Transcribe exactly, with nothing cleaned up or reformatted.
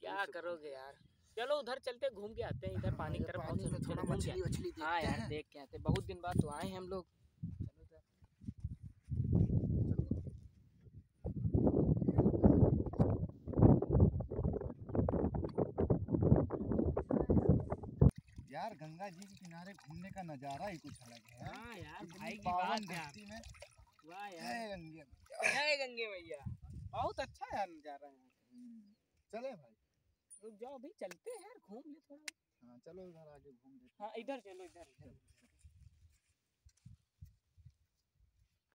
क्या करोगे यार, चलो उधर चलते घूम के आते हैं, इधर पानी की तरफ पानी में थोड़ा मछली वछली देखते हाँ यार हैं। देख के आते, बहुत दिन बाद तो आए हैं हम लोग। चलो इधर। यार गंगा जी के किनारे घूमने का नजारा ही कुछ अलग है। हाँ यार इतनी भाई की पावन बात यार। धरती में। वाह जय यार, गंगे। जय गंगे मैया, बहुत अच्छा यार नजारा है। हम्म, चले भाई। रुक जाओ अभी चलते हैं यार, घूम ले थोड़ा। हाँ चलो इधर आगे घूम लेते हैं। हाँ इधर चलो, इधर इधर।